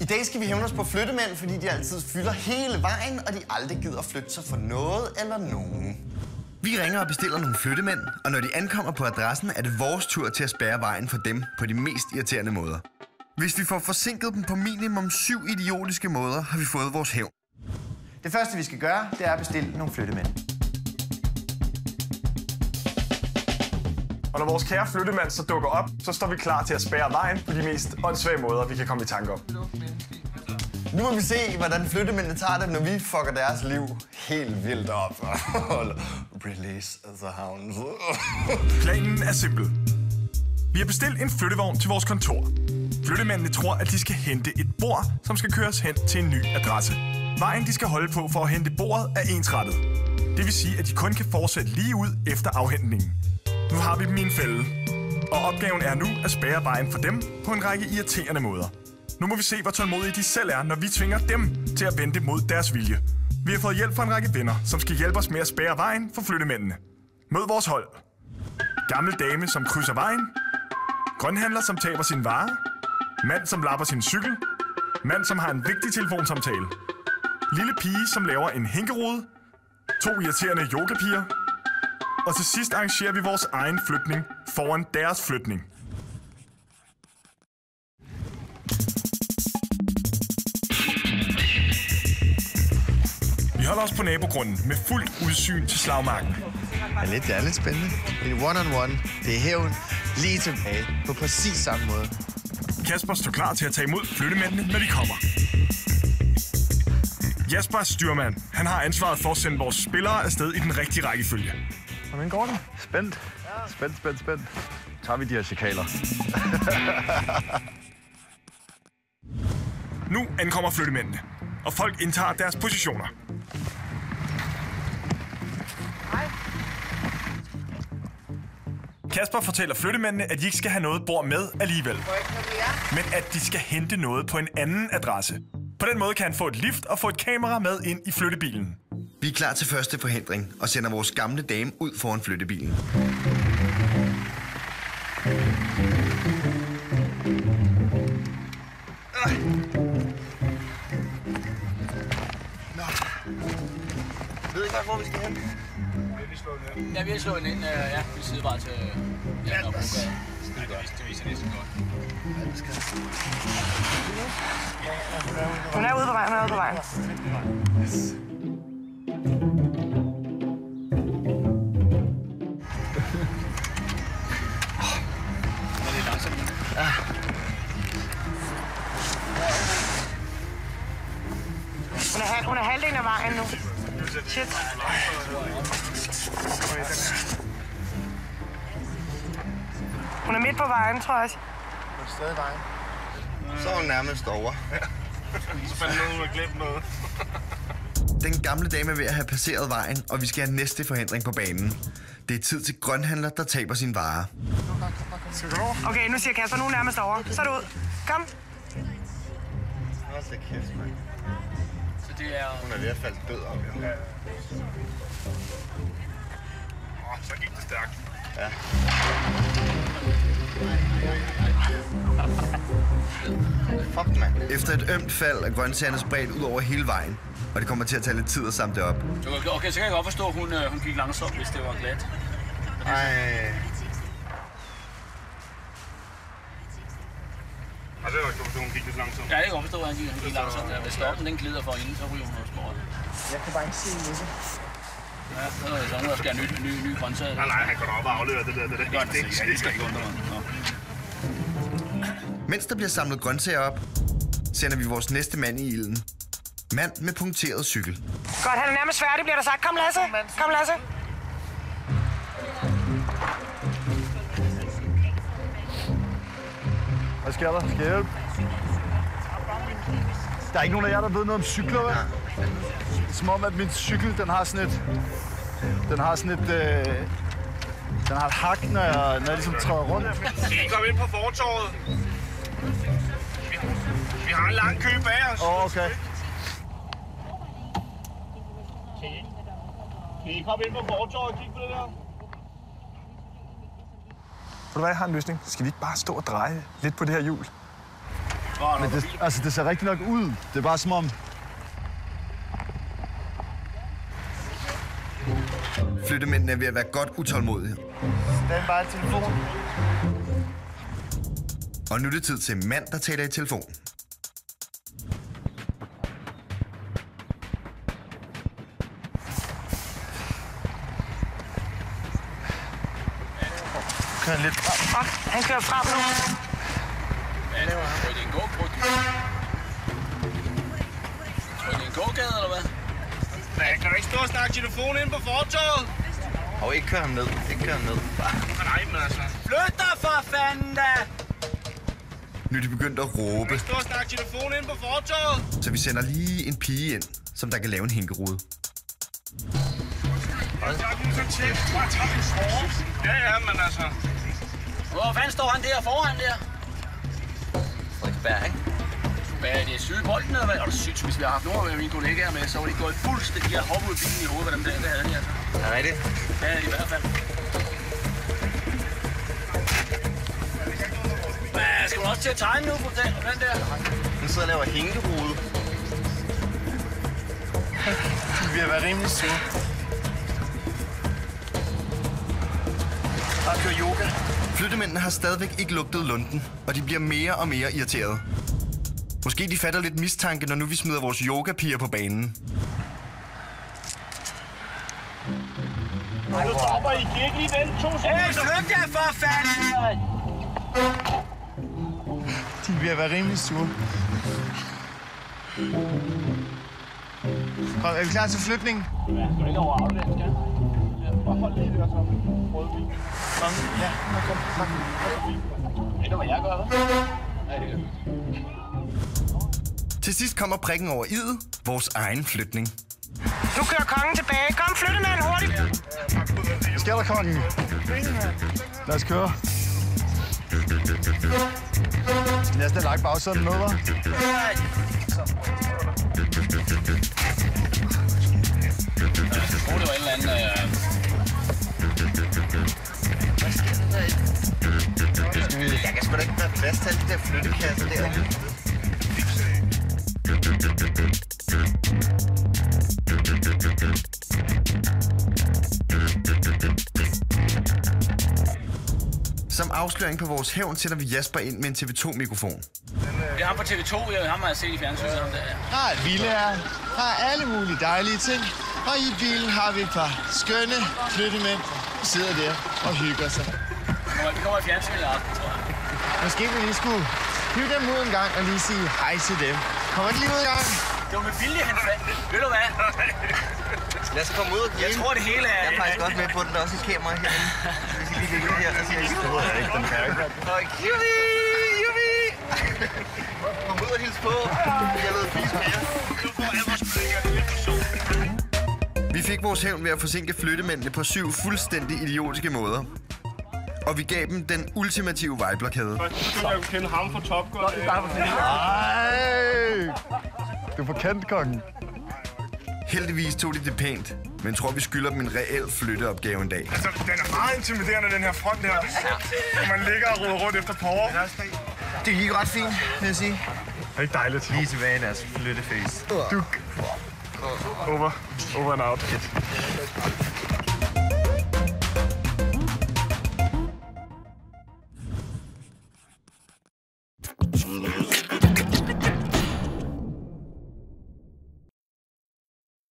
dag skal vi hævne os på flyttemænd, fordi de altid fylder hele vejen, og de aldrig gider flytte sig for noget eller nogen. Vi ringer og bestiller nogle flyttemænd, og når de ankommer på adressen, er det vores tur til at spærre vejen for dem på de mest irriterende måder. Hvis vi får forsinket dem på minimum 7 idiotiske måder, har vi fået vores hævn. Det første, vi skal gøre, det er at bestille nogle flyttemænd. Og når vores kære flyttemand så dukker op, så står vi klar til at spærre vejen på de mest åndssvage måder, vi kan komme i tanke om. Nu må vi se, hvordan flyttemændene tager det, når vi fucker deres liv helt vildt op. Release the hounds. Planen er simpel. Vi har bestilt en flyttevogn til vores kontor. Flyttemændene tror, at de skal hente et bord, som skal køres hen til en ny adresse. Vejen, de skal holde på for at hente bordet, er ensrettet. Det vil sige, at de kun kan fortsætte lige ud efter afhentningen. Nu har vi dem i en fælde, og opgaven er nu at spærre vejen for dem på en række irriterende måder. Nu må vi se, hvor tålmodige de selv er, når vi tvinger dem til at vente mod deres vilje. Vi har fået hjælp fra en række venner, som skal hjælpe os med at spærre vejen for flyttemændene. Mød vores hold. Gammel dame, som krydser vejen. Grønhandler, som taber sin vare. Mand, som lapper sin cykel. Mand, som har en vigtig telefonsamtale. Lille pige, som laver en hænkerode. 2 irriterende yogapiger. Og til sidst arrangerer vi vores egen flytning foran deres flytning. Vi holder os på nabogrunden med fuldt udsyn til slagmarken. Det er lidt spændende. Det er one-on-one. Det er hævn lige tilbage på præcis samme måde. Kasper står klar til at tage imod flyttemændene, når de kommer. Jasper er styrmand. Han har ansvaret for at sende vores spillere afsted i den rigtige rækkefølge. Hvordan går det? Spændt. Spændt. Tager vi de her chikaler. Nu ankommer flyttemændene, og folk indtager deres positioner. Kasper fortæller flyttemændene, at de ikke skal have noget bord med alligevel, men at de skal hente noget på en anden adresse. På den måde kan han få et lift og få et kamera med ind i flyttebilen. Vi er klar til første forhindring og sender vores gamle dame ud foran flyttebilen. Ved I godt, hvor vi skal hen? Ja, vi har slået ind, ja, vi sidder bare til Nørrebrogade. Det viser næsten godt. Hun er ude på vejen, Yes. Det er langsomt. Ja. Hun er halvdelen af vejen nu. Shit. Hun er midt på vejen, tror jeg. Hun er stadig vejen. Så er hun nærmest over. Så fandt nogen, der glemt noget. Den gamle dame er ved at have passeret vejen, og vi skal have næste forhindring på banen. Det er tid til grønhandler, der taber sin vare. Okay, nu siger Kasper, nu er nærmest over. Så er du ud. Kom. Hold da kæft, mand. Så det er... Hun er ved at falde død om, jo. Så gik det stærkt. Ja. Fuck, mand. Efter et ømt fald er grøntsagerne spredt ud over hele vejen, og det kommer til at tage lidt tid at samle det op. Okay, så kan jeg godt forstå, at hun gik langsomt, hvis det var glat. Ej. Og det var ikke forstå, hun gik lidt langsomt. Ja, jeg kan godt forstå, at hun gik langsomt. Hvis stoppen den glider for hende, så ryger hun noget småt. Jeg kan bare ikke se det. Ja, så er det sådan, der skal ny grøntsager. Nej, han går da op og afleverer det der. Det gør det sikkert. Det skal ikke undre mig. Mens der bliver samlet grøntsager op, sender vi vores næste mand i ilden. Mand med punkteret cykel. Godt, han er nærmest færdig, bliver der sagt. Kom, Lasse. Kom, Lasse. Hvad sker der? Skal jeg hjælpe? Der er ikke nogen af jer, der ved noget om cykler, vel? Det er som om, at min cykel, den har sådan et... Den har et hak, når jeg ligesom træder rundt. Skal I komme ind på fortorvet? Vi har en lang kø bag os. Okay. Skal I komme ind på fortorvet og kigge på det der? Ved du hvad, jeg har en løsning. Skal vi ikke bare stå og dreje lidt på det her hjul? Men det ser rigtig nok ud. Det er bare som om... Flyttemændene er ved at være godt utålmodige. Stand bare telefon. Og nu er det tid til en mand, der taler i telefon. Kører lidt frem. Han kører frem nu. Hvad laver han? Tror I, det er en gågade? Tror I, det er en gågade, eller hvad? Nej, kan du ikke stå og snakke telefon ind på fortovet? Og ikke køre ham ned. Nej, men altså. Flyt dig for fanden da! Nu er de begyndt at råbe, Stå og snakke telefon ind på fortovet. så vi sender lige en pige ind, som der kan lave en hinkerude. Ja, men altså. Hvor fanden står han der foran der? Frederiksberg, ikke? Hvad er det? Syge bolden, eller hvad? Og du synes, hvis vi har haft nogle af mine kollegaer med, så var de gået fuldstændig. De har hoppet ud i bilen i hovedet, hvordan det havde de altså. Er det rigtigt? Ja, i hvert fald. Hvad, skal du også til at tegne nu, fortæl? Den der? Hun sidder og laver hænkerude. De vil være rimelig sure. Og kører yoga. Flyttemændene har stadigvæk ikke lugtet lunden, og de bliver mere og mere irriterede. Måske de fatter lidt mistanke, når nu vi smider vores yogapiger på banen. Du stopper, I kan ikke lige vente 2 sekunder. Hey, flyt jer for fanden! De vil være rimelig sure. Kom, er vi klar til flytning? Skal du ikke over aflænd, skal? Bare hold lige der, så. Røde bil. Kom, ja, kom. Ved du, hvad jeg gør, hva'? Nej, det gør. Til sidst kommer prikken over i'et, vores egen flytning. Nu kører kongen tilbage. Kom, flyttemand, hurtigt. Hvad sker der, kongen? Lad os køre. Skal næsten have lagt bagsæden med, hva'? Jeg tror, det var en eller anden... Jeg kan sgu da ikke være plads til alle de der flyttekasser der. Som afsløring på vores hævn sætter vi Jasper ind med en TV2-mikrofon. Det er ham på TV2, ham har jeg set i fjernsynet. Ham der, ja. Har et villaer, har alle mulige dejlige ting. Og i bilen har vi et par skønne flyttemænd, der sidder der og hygger sig. Vi kommer i fjernsynet i aften, tror jeg. Måske vi lige skulle hygge dem ud en gang og lige sige hej til dem. Kommer de lige ud en gang? Det var med vilje, han fandt. Ved du hvad? Lad os komme ud og Jeg tror, det hele er... Jeg er faktisk godt med på den. Der er også et kamera herinde. Hvis I lige ligger her og siger, det ved jeg ikke, den kan ikke. Og jubi! Kom ud og hils på. Jeg lavede fis med jer. Vi fik vores hævn ved at forsinke flyttemændene på 7 fuldstændig idiotiske måder. Og vi gav dem den ultimative vejblokade. Jeg kunne kende ham fra Top Gun. Ej! Du er på kant, kongen. Heldigvis tog de det pænt, men tror vi skylder dem en reel flytteopgave en dag. Altså, den er meget intimiderende, den her front her. Når man ligger og roder rundt efter power. Det gik ret fint, vil jeg sige. Det er ikke dejligt. Lige tilbage i deres flytteface. Duk. Over and out.